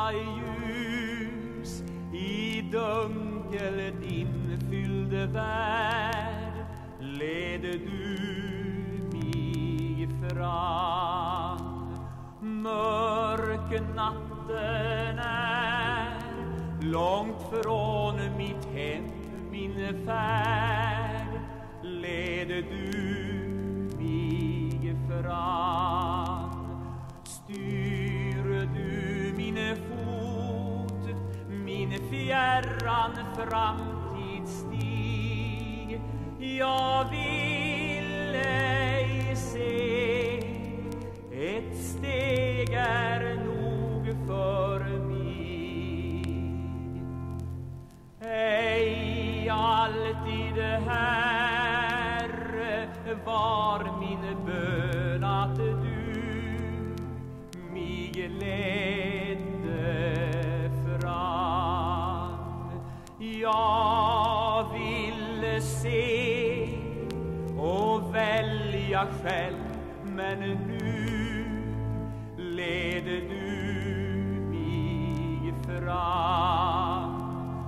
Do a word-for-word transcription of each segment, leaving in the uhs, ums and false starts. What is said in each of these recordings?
dina ljus i dunkel dimfyllde värld leder du mig fram. Mörk natten är långt från mitt hem, min färd leder du mig fram. Styr du min fot, min fjärran framtidsstig. Jag vill ej se, ett steg är nog för mig. Ej alltid, Herre, var min bön att du mig ledde fram. Jag vill se och välja själv, men nu leder du mig fram.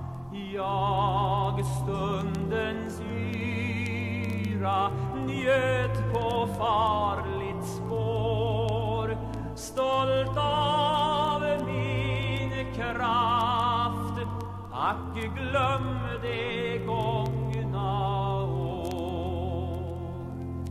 Jag stundens yra njöt på farligt spår, stolt av min kraft, ack glöm det gångna år.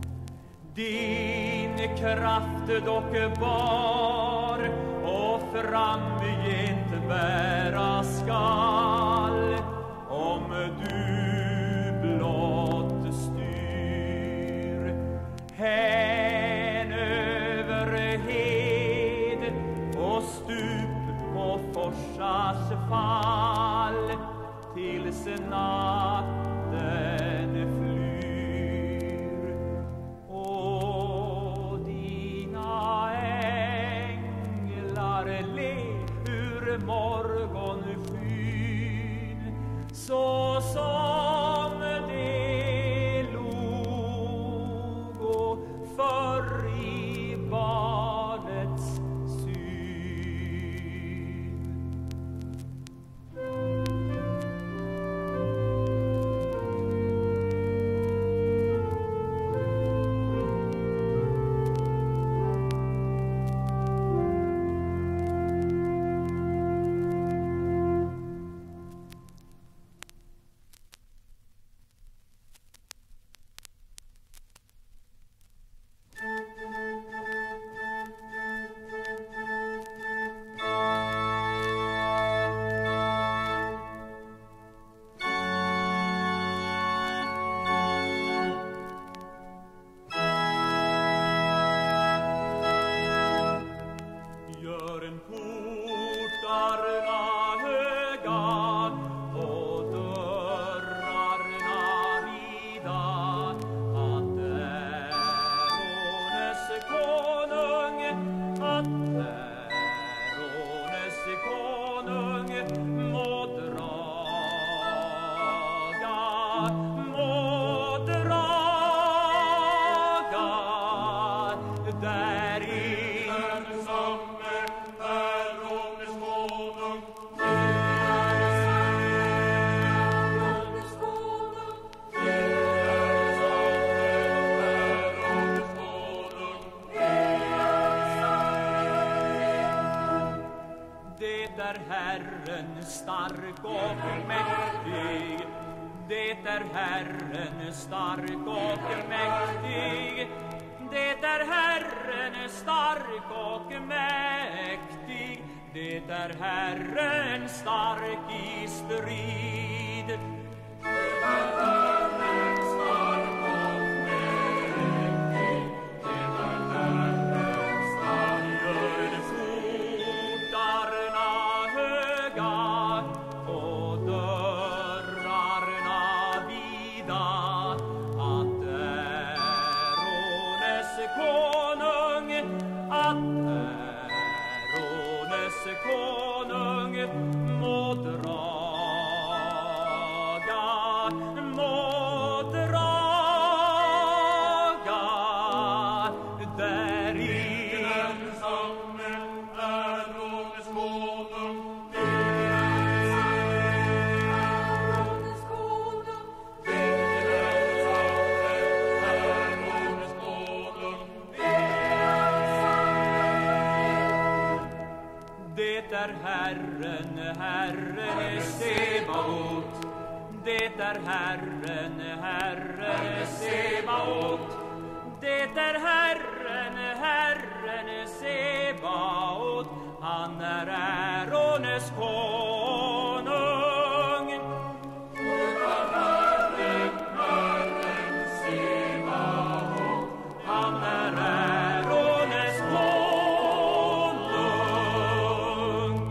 Din kraft dock bar och framgent bära skall, om du blott styr hän över hed och stup och forsars fall, tills natten flyr. Och dina änglar le ur morgonskyn, så som det log och förr i barnets syn. Herren stark och mäktig, det är Herren stark och mäktig, det är Herren stark och mäktig, det är Herren stark i strid. Det är Herren stark och mäktig, det är Herren stark. Gör portarna och dörrarna vida, att ärones konung, att ärones konung må draga, må är Herren, Herren Sebaot. Det är Herren, Herren Sebaot. Det är Herren, Herren Sebaot. Han är ärones konung. Det är Herren, Herren Sebaot. Han är ärones konung.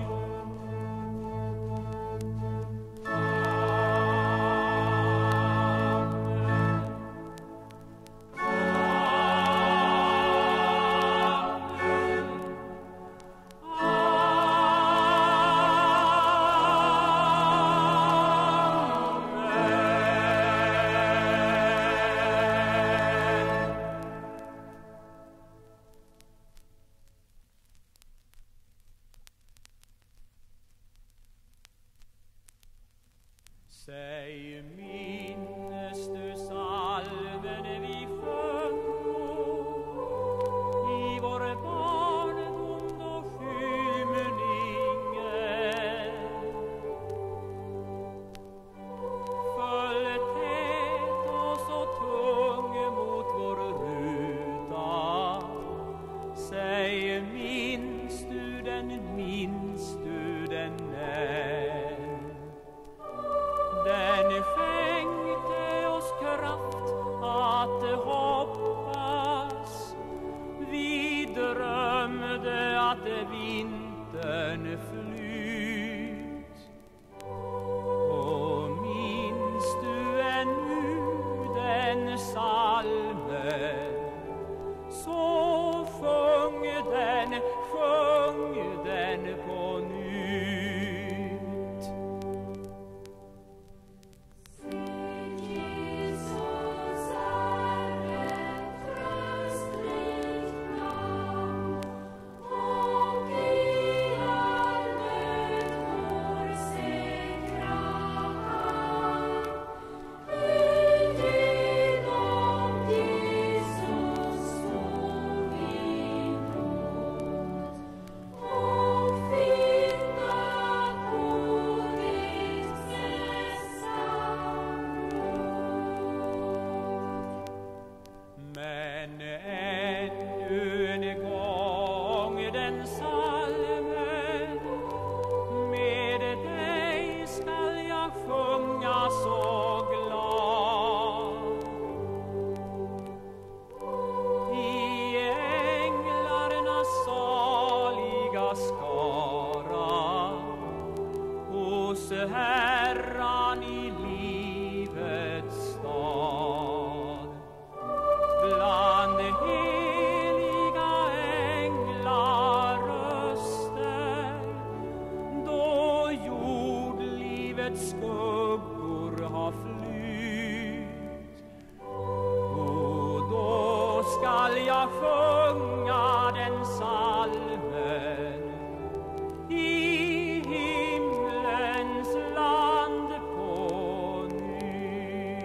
Säg, minnes du salmen vi sjöng i vår barndom och skymningen? Föll tät och så tung mot vår ruta. Säg, minns du den, minns du den när? Den skänkte oss kraft att hoppas. Vi drömde att vintern flyt. Och minns du ännu den salmen? Så sjung den, sjung den på nytt. Men ännu en gång den salmen, med dig skall jag sjunga så glad. I änglarnas saliga skara, hos Herran i livets stad. Bland heliga änglar röster, då jordlivets skuggor har flytt. Och då skall jag sjunga den salmen i himlens land på nytt.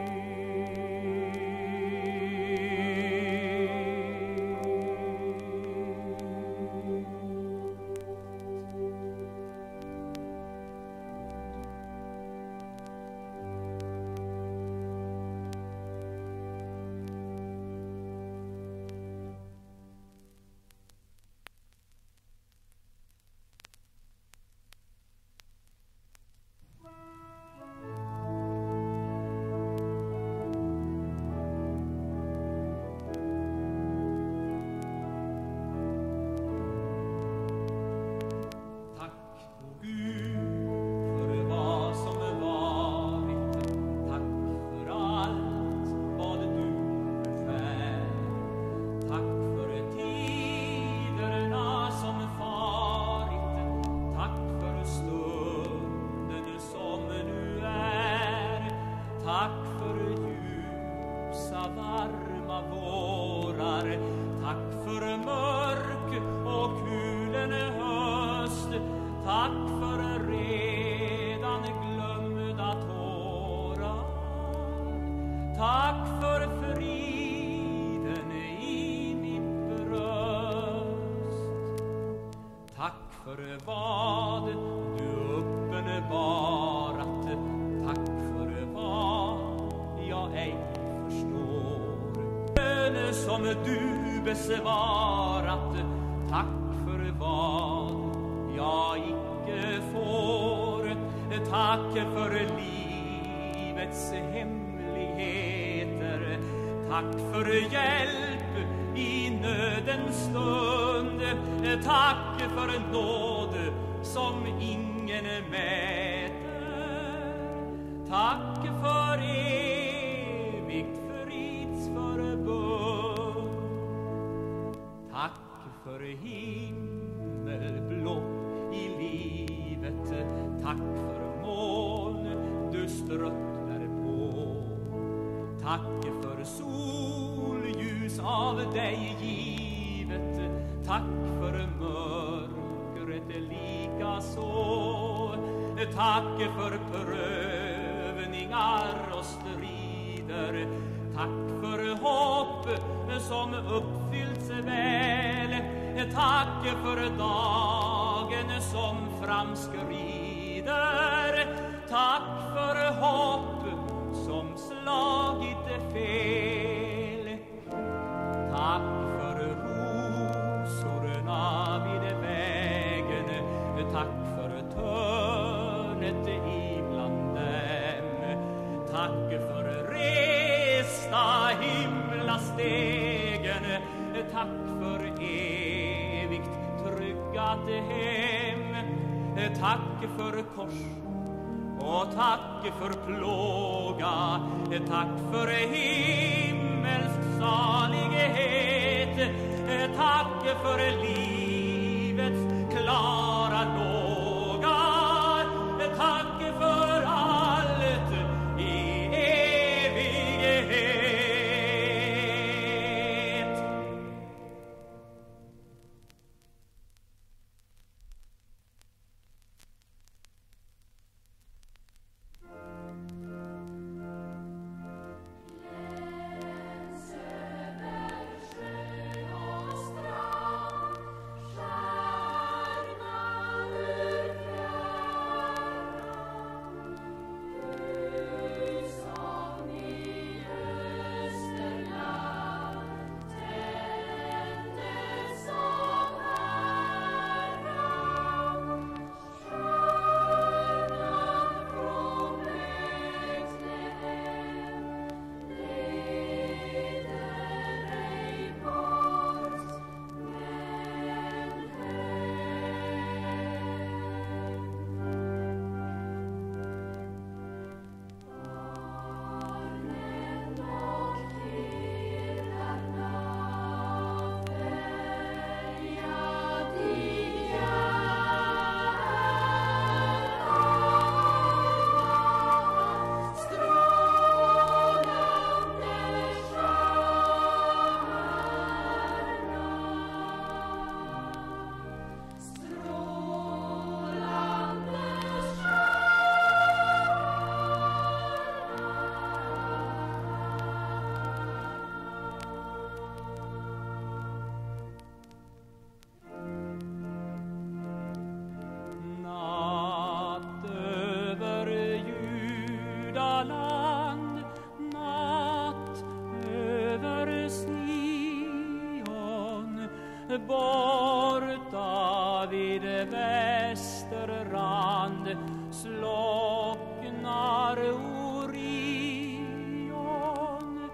för vad du besvarat, tack för vad jag icke får, tack för livets hemligheter, tack för hjälp i nödens stund, tack för nåd som ingen mäter, tack för evigt fridsförbund, tack för himmelblå i livet, tack för moln du strött därpå, tack för solljus av dig givet, tack för mörkret lika så, tack för prövningar och strider, tack för hopp som uppfyllts väl, tack för dagen som framskrider, tack för hopp som slagit fel, tack för rosorna vid vägen, tack för törnet ibland dem, tack för resta himlastegen, tack för evigt tryggat hem, tack för kors och tack för plåga, tack för himmelsk salighet, tack för livets klara låga, tack för allt i evighet. Borta vid västerrand slocknar Orion,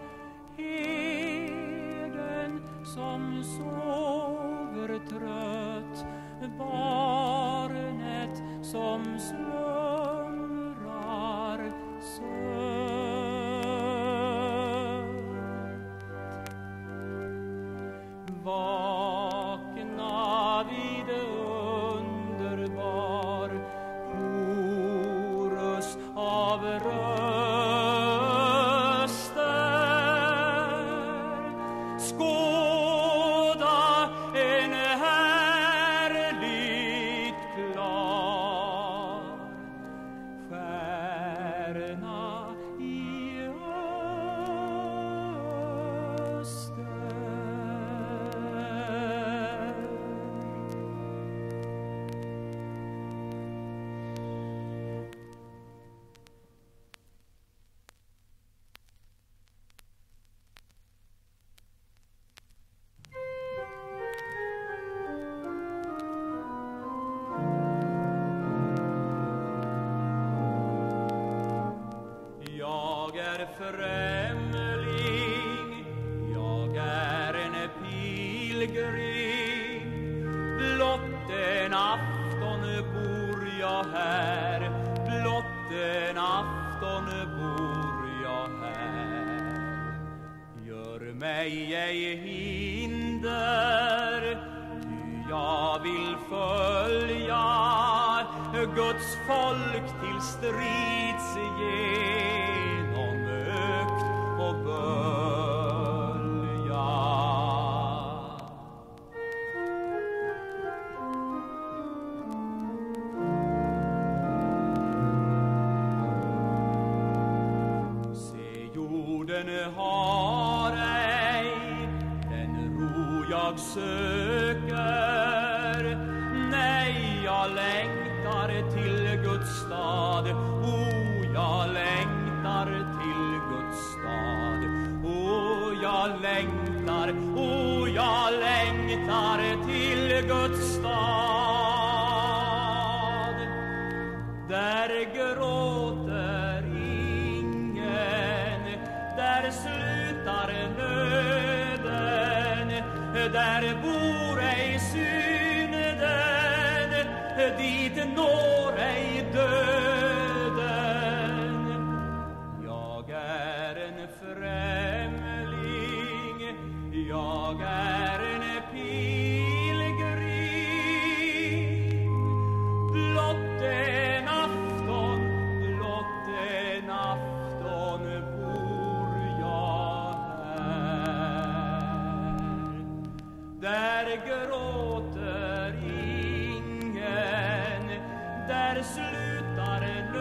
herden som sover trött, barnet som slumrar sött. Vakna vid underbar korus av röster, skåda en härligt klar stjärna i öster. pilgrim. Blott en afton bor jag här, blott en afton bor jag här. Gör mig ej hinder, ty jag vill följa Guds folk till strids genom ökt och bölja. Se, jorden har ej den ro jag söker. Nej, jag längtar till Guds stad. O, jag längtar till Guds stad. O, jag längtar, o, jag längtar till Guds stad. Där gråter ingen, där slutar nöden, där bor ej synden, dit når ej döden. Jag är en främling, jag är en pilgrim. Blott en afton, blott en afton bor jag här. Där gråter ingen, där slutar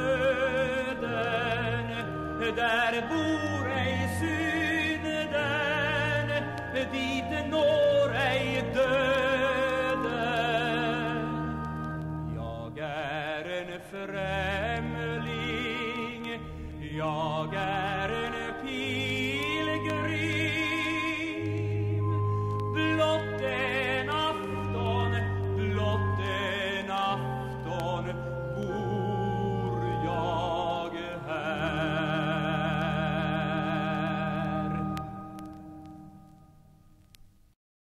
nöden, där bor ej synden, dit når ej döden. Jag är en främling, jag är en pilgrim.